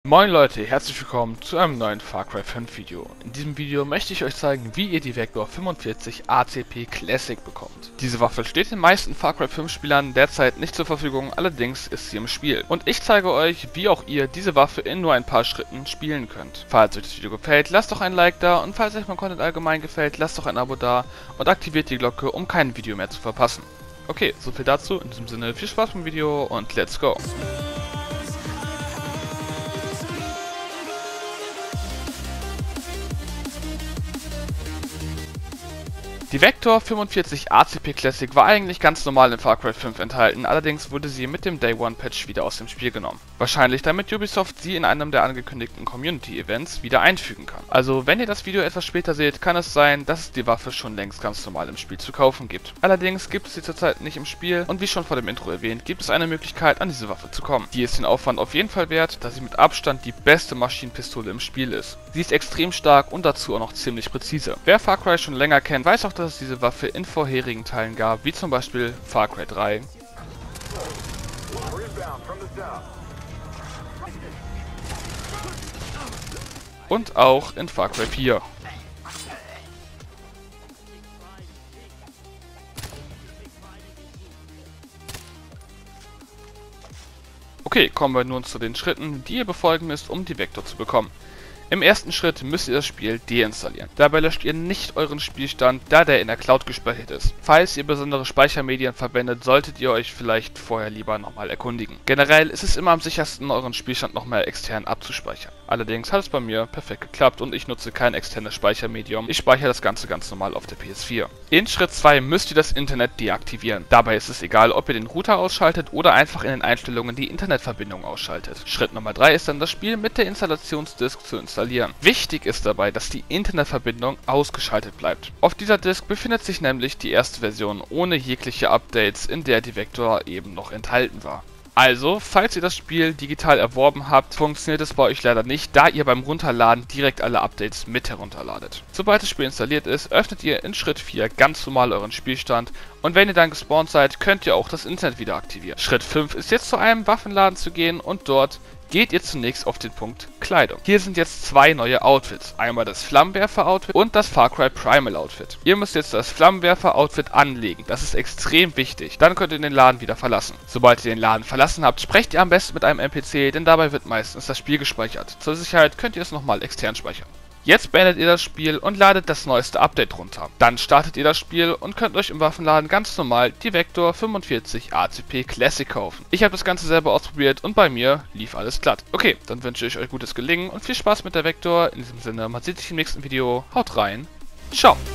Moin Leute, herzlich willkommen zu einem neuen Far Cry 5 Video. In diesem Video möchte ich euch zeigen, wie ihr die Vector 45 ACP Classic bekommt. Diese Waffe steht den meisten Far Cry 5 Spielern derzeit nicht zur Verfügung, allerdings ist sie im Spiel. Und ich zeige euch, wie auch ihr diese Waffe in nur ein paar Schritten spielen könnt. Falls euch das Video gefällt, lasst doch ein Like da und falls euch mein Content allgemein gefällt, lasst doch ein Abo da und aktiviert die Glocke, um kein Video mehr zu verpassen. Okay, soviel dazu, in diesem Sinne viel Spaß beim Video und let's go! Die Vector 45 ACP Classic war eigentlich ganz normal in Far Cry 5 enthalten, allerdings wurde sie mit dem Day One Patch wieder aus dem Spiel genommen. Wahrscheinlich damit Ubisoft sie in einem der angekündigten Community Events wieder einfügen kann. Also wenn ihr das Video etwas später seht, kann es sein, dass es die Waffe schon längst ganz normal im Spiel zu kaufen gibt. Allerdings gibt es sie zurzeit nicht im Spiel und wie schon vor dem Intro erwähnt, gibt es eine Möglichkeit an diese Waffe zu kommen. Die ist den Aufwand auf jeden Fall wert, da sie mit Abstand die beste Maschinenpistole im Spiel ist. Sie ist extrem stark und dazu auch noch ziemlich präzise. Wer Far Cry schon länger kennt, weiß auch, dass es diese Waffe in vorherigen Teilen gab, wie zum Beispiel Far Cry 3 und auch in Far Cry 4. Okay, kommen wir nun zu den Schritten, die ihr befolgen müsst, um die Vector zu bekommen. Im ersten Schritt müsst ihr das Spiel deinstallieren. Dabei löscht ihr nicht euren Spielstand, da der in der Cloud gespeichert ist. Falls ihr besondere Speichermedien verwendet, solltet ihr euch vielleicht vorher lieber nochmal erkundigen. Generell ist es immer am sichersten, euren Spielstand nochmal extern abzuspeichern. Allerdings hat es bei mir perfekt geklappt und ich nutze kein externes Speichermedium. Ich speichere das Ganze ganz normal auf der PS4. In Schritt 2 müsst ihr das Internet deaktivieren. Dabei ist es egal, ob ihr den Router ausschaltet oder einfach in den Einstellungen die Internetverbindung ausschaltet. Schritt Nummer 3 ist dann das Spiel mit der Installationsdisk zu installieren. Wichtig ist dabei, dass die Internetverbindung ausgeschaltet bleibt. Auf dieser Disk befindet sich nämlich die erste Version ohne jegliche Updates, in der die Vector eben noch enthalten war. Also, falls ihr das Spiel digital erworben habt, funktioniert es bei euch leider nicht, da ihr beim Runterladen direkt alle Updates mit herunterladet. Sobald das Spiel installiert ist, öffnet ihr in Schritt 4 ganz normal euren Spielstand und wenn ihr dann gespawnt seid, könnt ihr auch das Internet wieder aktivieren. Schritt 5 ist jetzt zu einem Waffenladen zu gehen und dort geht ihr zunächst auf den Punkt Kleidung. Hier sind jetzt zwei neue Outfits. Einmal das Flammenwerfer-Outfit und das Far Cry Primal-Outfit. Ihr müsst jetzt das Flammenwerfer-Outfit anlegen. Das ist extrem wichtig. Dann könnt ihr den Laden wieder verlassen. Sobald ihr den Laden verlassen habt, sprecht ihr am besten mit einem NPC, denn dabei wird meistens das Spiel gespeichert. Zur Sicherheit könnt ihr es nochmal extern speichern. Jetzt beendet ihr das Spiel und ladet das neueste Update runter. Dann startet ihr das Spiel und könnt euch im Waffenladen ganz normal die Vector 45 ACP Classic kaufen. Ich habe das Ganze selber ausprobiert und bei mir lief alles glatt. Okay, dann wünsche ich euch gutes Gelingen und viel Spaß mit der Vector. In diesem Sinne, man sieht sich im nächsten Video. Haut rein. Ciao.